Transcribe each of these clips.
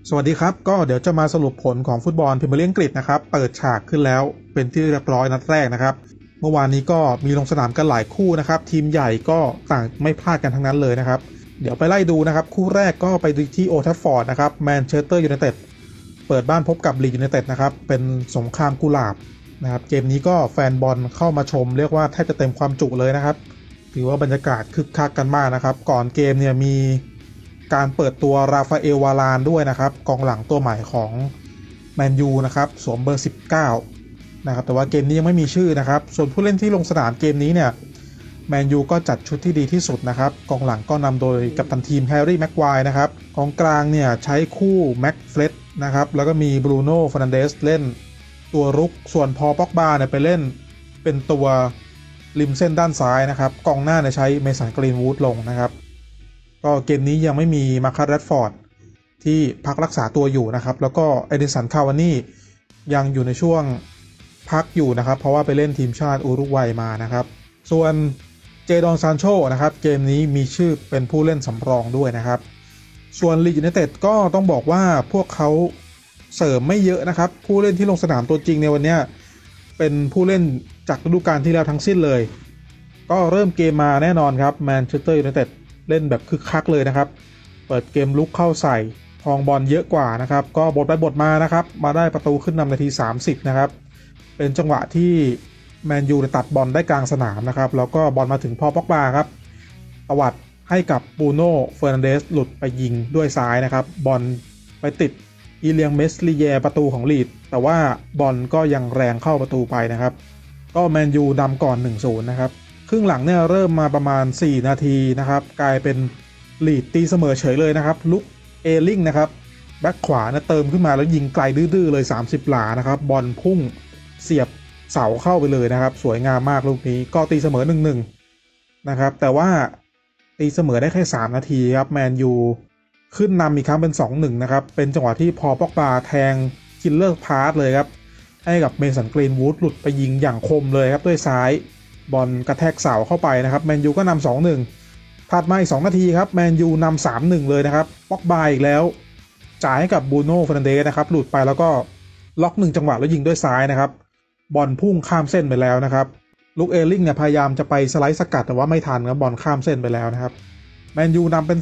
สวัสดีครับก็เดี๋ยวจะมาสรุปผลของฟุตบอลพรีเมียร์ลีกอังกฤษนะครับเปิดฉากขึ้นแล้วเป็นที่เรียบร้อยนัดแรกนะครับเมื่อวานนี้ก็มีลงสนามกันหลายคู่นะครับทีมใหญ่ก็ต่างไม่พลาดกันทั้งนั้นเลยนะครับเดี๋ยวไปไล่ดูนะครับคู่แรกก็ไปดูที่โอลด์แทฟฟอร์ดนะครับแมนเชสเตอร์ยูไนเต็ดเปิดบ้านพบกับลีดส์ยูไนเต็ดนะครับเป็นสงครามกุหลาบนะครับเกมนี้ก็แฟนบอลเข้ามาชมเรียกว่าแทบจะเต็มความจุเลยนะครับถือว่าบรรยากาศคึกคักกันมากนะครับก่อนเกมเนี่ยมีการเปิดตัวราฟาเอลวารานด้วยนะครับกองหลังตัวใหม่ของแมนยูนะครับสวมเบอร์19นะครับแต่ว่าเกมนี้ยังไม่มีชื่อนะครับส่วนผู้เล่นที่ลงสนามเกมนี้เนี่ยแมนยูก็จัดชุดที่ดีที่สุดนะครับกองหลังก็นำโดยกัปตันทีมแฮร์รี่แม็กไกวร์นะครับกองกลางเนี่ยใช้คู่แม็กเฟล็ดนะครับแล้วก็มีบรูโน่เฟร์นันเดสเล่นตัวรุกส่วนพอป็อกบาเนี่ยไปเล่นเป็นตัวริมเส้นด้านซ้ายนะครับกองหน้าเนี่ยใช้เมสันกรีนวูดลงนะครับก็เกมนี้ยังไม่มีมาคัส แรชฟอร์ดที่พักรักษาตัวอยู่นะครับแล้วก็เอดิสัน คาวานี่ยังอยู่ในช่วงพักอยู่นะครับเพราะว่าไปเล่นทีมชาติอุรุกวัยมานะครับส่วนเจดอน ซานโชนะครับเกมนี้มีชื่อเป็นผู้เล่นสำรองด้วยนะครับส่วนลีดส์ยูไนเต็ดก็ต้องบอกว่าพวกเขาเสริมไม่เยอะนะครับผู้เล่นที่ลงสนามตัวจริงในวันนี้เป็นผู้เล่นจากฤดูกาลที่แล้วทั้งสิ้นเลยก็เริ่มเกมมาแน่นอนครับแมนเชสเตอร์ยูไนเต็ดเล่นแบบคึกคักเลยนะครับเปิดเกมลุกเข้าใส่ครองบอลเยอะกว่านะครับก็บทไปบทมานะครับมาได้ประตูขึ้นนำนาที30นะครับเป็นจังหวะที่แมนยูตัดบอลได้กลางสนามนะครับแล้วก็บอลมาถึงพอป็อกบาครับตวัดให้กับบรูโน่เฟอร์นันเดสหลุดไปยิงด้วยซ้ายนะครับบอลไปติดอีเลียงเมสลีเยประตูของลีดแต่ว่าบอลก็ยังแรงเข้าประตูไปนะครับก็แมนยูนำก่อน 1-0 นะครับครึ่งหลังเนี่ยเริ่มมาประมาณ4นาทีนะครับกลายเป็นลีดตีเสมอเฉยเลยนะครับลุกเอลิงนะครับแบ็คขวานะเติมขึ้นมาแล้วยิงไกลดื้อๆเลย30หลานะครับบอลพุ่งเสียบเสาเข้าไปเลยนะครับสวยงามมากลูกนี้ก็ตีเสมอ 1-1 นะครับแต่ว่าตีเสมอได้แค่3นาทีครับแมนยูขึ้นนำอีกครั้งเป็น 2-1 นะครับเป็นจังหวะที่พอป็อกบาแทงคิลเลอร์พาสเลยครับให้กับเมสันกรีนวูดหลุดไปยิงอย่างคมเลยครับด้วยซ้ายบอลกระแทกเสาเข้าไปนะครับแมนยูก็นำ 2-1 ถัดมาอีก2นาทีครับแมนยูนำ 3-1 เลยนะครับป็อกบาอีกแล้วจ่ายให้กับบรูโน่เฟอร์นันเดสนะครับหลุดไปแล้วก็ล็อก1จังหวะแล้วยิงด้วยซ้ายนะครับบอลพุ่งข้ามเส้นไปแล้วนะครับลูกเอลิงเนี่ยพยายามจะไปสไลด์สกัดแต่ว่าไม่ทันครับบอลข้ามเส้นไปแล้วนะครับแมนยูนำเป็น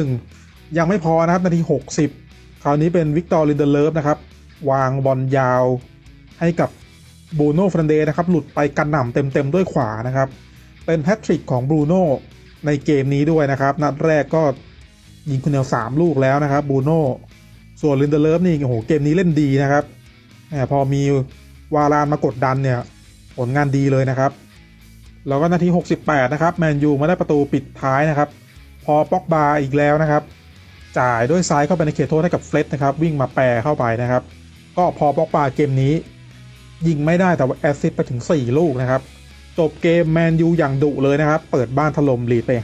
3-1 ยังไม่พอนะครับนาที60คราวนี้เป็นวิกตอร์ ลินเดเลฟนะครับวางบอลยาวให้กับบรูโน่เฟร์นันเดสนะครับหลุดไปกันหน่ำเต็มด้วยขวานะครับเป็นแฮตทริกของบรูโน่ในเกมนี้ด้วยนะครับนัดแรกก็ยิงคนเดียว3ลูกแล้วนะครับบรูโน่ส่วนลินเดเลฟนี่โอ้โหเกมนี้เล่นดีนะครับพอมีวารานมากดดันเนี่ยผลงานดีเลยนะครับแล้วก็นาที68นะครับแมนยูมาได้ประตูปิดท้ายนะครับพอป็อกบาอีกแล้วนะครับจ่ายด้วยซ้ายเข้าไปในเขตโทษให้กับเฟล็ดนะครับวิ่งมาแปรเข้าไปนะครับก็พอป็อกบาเกมนี้ยิงไม่ได้แต่ว่าแอสซิสต์ไปถึง4ลูกนะครับจบเกมแมนยูอย่างดุเลยนะครับเปิดบ้านถล่มลีดไป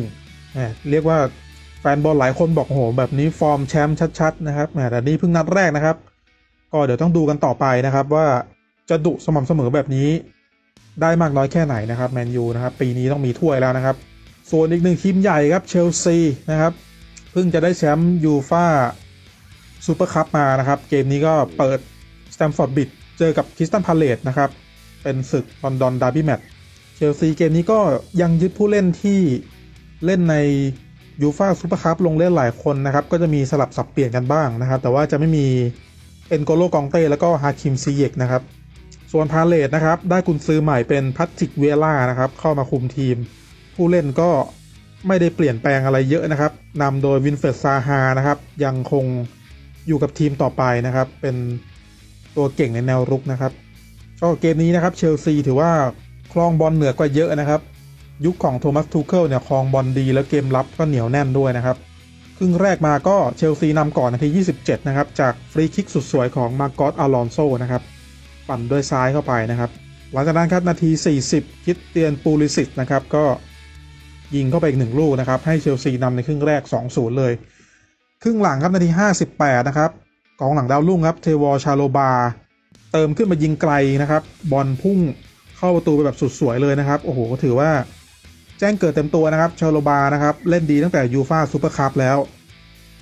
5-1 เรียกว่าแฟนบอลหลายคนบอกโอ้โหแบบนี้ฟอร์มแชมป์ชัดๆนะครับแต่นี่เพิ่งนัดแรกนะครับก็เดี๋ยวต้องดูกันต่อไปนะครับว่าจะดุสม่ำเสมอแบบนี้ได้มากน้อยแค่ไหนนะครับแมนยูนะครับปีนี้ต้องมีถ้วยแล้วนะครับส่วนอีกหนึ่งทีมใหญ่ครับเชลซีนะครับเพิ่งจะได้แชมป์ยูฟ่าซูเปอร์คัพมานะครับเกมนี้ก็เปิดสแตมฟอร์ดบริดจ์เจอกับคริสตัลพาเลซนะครับเป็นศึกลอนดอนดาร์บี้แมตช์เชลซีเกมนี้ก็ยังยึดผู้เล่นที่เล่นในยูฟ่าซูเปอร์คัพลงเล่นหลายคนนะครับก็จะมีสลับสับเปลี่ยนกันบ้างนะครับแต่ว่าจะไม่มีเอ็นโกโลกองเต้แล้วก็ฮาคิมซีเยกนะครับส่วนพาเลซนะครับได้กุนซือใหม่เป็นพัตติกเวล่านะครับเข้ามาคุมทีมผู้เล่นก็ไม่ได้เปลี่ยนแปลงอะไรเยอะนะครับนำโดยวินเฟรด ซาฮานะครับยังคงอยู่กับทีมต่อไปนะครับเป็นตัวเก่งในแนวรุกนะครับก็เกมนี้นะครับเชลซีถือว่าครองบอลเหนือกว่าเยอะนะครับยุคของโทมัส ทูเคิลเนี่ยครองบอลดีแล้วเกมรับก็เหนียวแน่นด้วยนะครับครึ่งแรกมาก็เชลซีนำก่อนนาที27นะครับจากฟรีคิกสุดสวยของมาร์กอส อลอนโซนะครับปั่นด้วยซ้ายเข้าไปนะครับหลังจากนั้นครับนาที40คริสเตียน ปูลิซิชนะครับก็ยิงเข้าไปอีก1ลูกนะครับให้เชลซีนำในครึ่งแรก 2-0 เลยครึ่งหลังครับนาที58นะครับกองหลังดาวรุ่งครับเทวอร์ ชาโลบาเติมขึ้นมายิงไกลนะครับบอลพุ่งเข้าประตูไปแบบสุดสวยเลยนะครับโอ้โหถือว่าแจ้งเกิดเต็มตัวนะครับชาโลบานะครับเล่นดีตั้งแต่ยูฟ่าซูเปอร์คัพแล้ว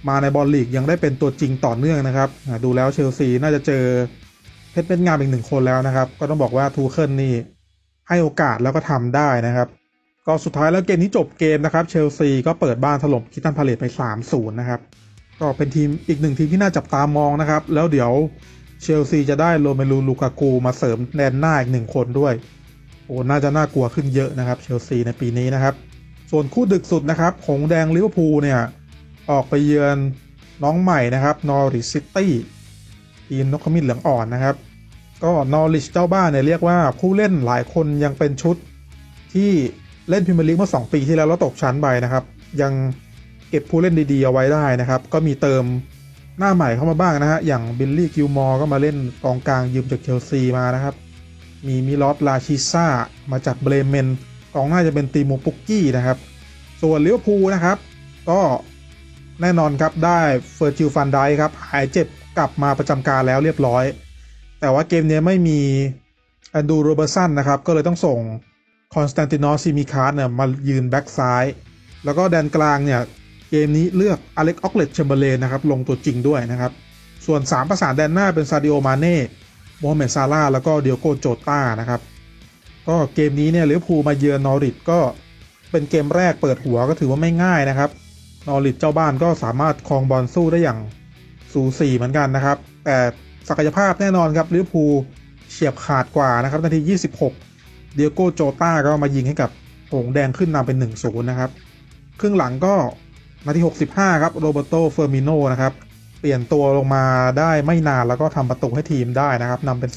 มาในบอลลีกยังได้เป็นตัวจริงต่อเนื่องนะครับดูแล้วเชลซีน่าจะเจอเพชรเม็ดงามอีก1 คนแล้วนะครับก็ต้องบอกว่าทูเคิลนี่ให้โอกาสแล้วก็ทำได้นะครับก็สุดท้ายแล้วเกมนี้จบเกมนะครับเชลซีก็เปิดบ้านถล่มคริสตัลพาเลซไป 3-0 นะครับก็เป็นทีมอีก1ทีมที่น่าจับตามองนะครับแล้วเดี๋ยวเชลซีจะได้โรเมลูลูกากูมาเสริมแดนหน้าอีก1 คนด้วยโอ้น่าจะน่ากลัวขึ้นเยอะนะครับเชลซีในปีนี้นะครับส่วนคู่ดึกสุดนะครับหงส์แดงลิเวอร์พูลเนี่ยออกไปเยือนน้องใหม่นะครับนอริชซิตี้ทีมนกขมิ้นเหลืองอ่อนนะครับก็นอริชเจ้าบ้านเนี่ยเรียกว่าผู้เล่นหลายคนยังเป็นชุดที่เล่นพรีเมียร์ลีกเมื่อ2 ปีที่แล้วตกชั้นไปนะครับยังเก็บผู้เล่นดีๆเอาไว้ได้นะครับก็มีเติมหน้าใหม่เข้ามาบ้างนะฮะอย่างบิลลี่กิลมอร์ก็มาเล่นกองกลางยืมจากเชลซีมานะครับมีมิลอสลาชิซ่ามาจากเบรเมนกองหน้าจะเป็นตีโมปุกกี้นะครับส่วนลิเวอร์พูลนะครับก็แน่นอนครับได้เฟอร์จิลฟันไดค์ครับหายเจ็บกลับมาประจำการแล้วเรียบร้อยแต่ว่าเกมนี้ไม่มีแอนดูโรเบอร์สันนะครับก็เลยต้องส่งคอนสแตนตินอสซิมิคาร์เนี่ยมายืนแบ็กซ้ายแล้วก็แดนกลางเนี่ยเกมนี้เลือกอเล็กออกเลตแชมเบอร์เลนนะครับลงตัวจริงด้วยนะครับส่วน3ประสานแดนหน้าเป็นซาดิโอมาเน่โมฮัมเหม็ดซาลาห์แล้วก็เดียโกโจต้านะครับก็เกมนี้เนี่ยลิเวอร์พูลมาเยือนนอริชก็เป็นเกมแรกเปิดหัวก็ถือว่าไม่ง่ายนะครับนอริชเจ้าบ้านก็สามารถครองบอลสู้ได้อย่างสูสีเหมือนกันนะครับแต่ศักยภาพแน่นอนครับลิเวอร์พูลเฉียบขาดกว่านะครับนาที26เดียโกโจต้าก็มายิงให้กับหงส์แดงขึ้นนำเป็น 1-0 นะครับครึ่งหลังก็นาที65ครับโรเบโตเฟอร์มิโนนะครับเปลี่ยนตัวลงมาได้ไม่นานแล้วก็ทำประตูให้ทีมได้นะครับนำเป็น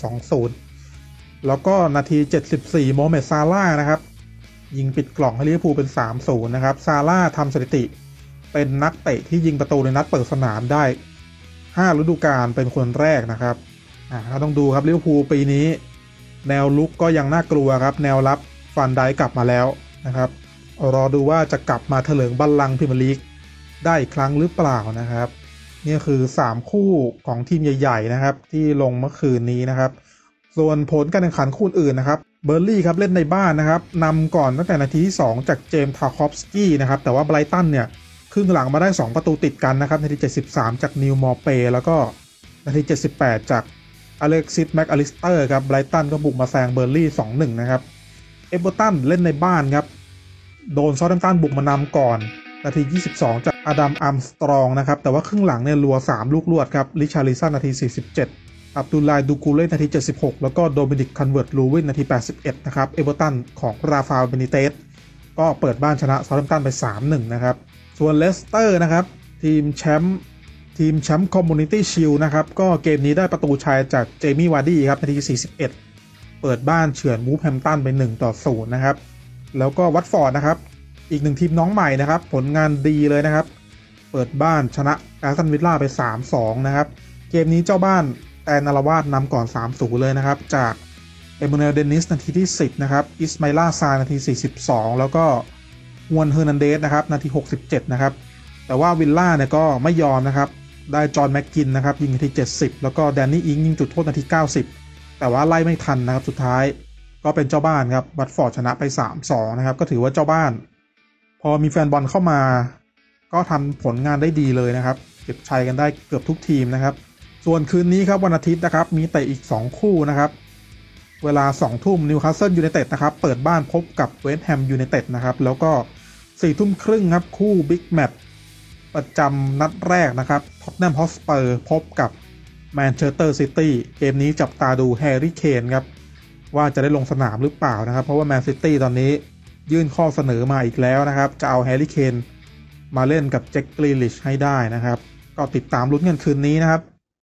2-0 แล้วก็นาที74โมฮัมเหม็ดซาลาห์นะครับยิงปิดกล่องให้ลิเวอร์พูลเป็น 3-0 นะครับซาลาห์ทำสถิติเป็นนักเตะที่ยิงประตูในนัดเปิดสนามได้5 ฤดูกาลเป็นคนแรกนะครับก็ต้องดูครับลิเวอร์พูลปีนี้แนวลุกก็ยังน่ากลัวครับแนวรับฟันไดกลับมาแล้วนะครับรอดูว่าจะกลับมาเถลิงบัลลังก์พรีเมียร์ลีกได้อีกครั้งหรือเปล่านะครับนี่คือ3คู่ของทีมใหญ่ๆนะครับที่ลงเมื่อคืนนี้นะครับส่วนผลการแข่งขันคู่อื่นนะครับเบอร์ลี่ครับเล่นในบ้านนะครับนำก่อนตั้งแต่นาทีที่2จากเจมส์ทาคอฟสกี้นะครับแต่ว่าไบรตันเนี่ยครึ่งหลังมาได้2 ประตูติดกันนะครับนาที73จากนิวมอร์เปแล้วก็นาที78จากอเล็กซิสแม็กอลิสเตอร์ครับไบรตันก็บุกมาแซงเบอร์ลี่ 2-1 นะครับเอเวอร์ตันเล่นในบ้านครับโดนซอลแฮมป์ตันบุกมานำก่อนนาที22จากอดัมอาร์มสตรองนะครับแต่ว่าครึ่งหลังเนี่ยรัว3 ลูกรวดครับริชาร์ลิสันนาที47อับดุลไลดูกูเล่นาที76แล้วก็โดมินิกคันเวิร์ตลูวินนาที81นะครับเอเวอร์ตันของราฟาเอลเบนิเตสก็เปิดบ้านชนะซอลแฮมป์ตันไป 3-1 นะครับส่วนเลสเตอร์นะครับทีมแชมป์คอมมูนิตี้ชิลด์นะครับก็เกมนี้ได้ประตูชัยจากเจมี่วาร์ดี้ครับนาที41เปิดบ้านเฉือนวูฟแฮมป์ตันไป1-0นะครับแล้วก็วัตฟอร์ดนะครับอีก1ทีมน้องใหม่นะครับผลงานดีเลยนะครับเปิดบ้านชนะแอสตันวิลล่าไป 3-2 นะครับเกมนี้เจ้าบ้านแอนนาราวาสนำก่อน 3-0 เลยนะครับจากเอเมเนลเดนิสนาทีที่10นะครับอิสมาอิลาซานาที42แล้วก็ฮวนเฮอร์นันเดสนะครับนาที67นะครับแต่ว่าวิลล่าเนี่ยก็ไม่ยอมนะครับได้จอห์นแม็กกินนะครับยิงนาที70แล้วก็แดนนี่อิงยิงจุดโทษนาที90แต่ว่าไล่ไม่ทันนะครับสุดท้ายก็เป็นเจ้าบ้านครับวัตฟอร์ดชนะไป 3-2 นะครับก็ถือว่าเจ้าบ้านพอมีแฟนบอลเข้ามาก็ทำผลงานได้ดีเลยนะครับเก็บชัยกันได้เกือบทุกทีมนะครับส่วนคืนนี้ครับวันอาทิตย์นะครับมีเตะอีก2คู่นะครับเวลา 20:00 นนิวคาสเซิลยูไนเต็ดนะครับเปิดบ้านพบกับเวสต์แฮมยูไนเต็ดนะครับแล้วก็ 22:30 นครับคู่บิ๊กแมตช์ประจำนัดแรกนะครับท็อตแนมฮอตสเปอร์พบกับแมนเชสเตอร์ซิตี้เกมนี้จับตาดูแฮร์รี่เคนครับว่าจะได้ลงสนามหรือเปล่านะครับเพราะว่าแมนซิตี้ตอนนี้ยื่นข้อเสนอมาอีกแล้วนะครับจะเอาแฮร์รี่เคนมาเล่นกับแจ็คกรีลิชให้ได้นะครับก็ติดตามลุ้นกันคืนนี้นะครับ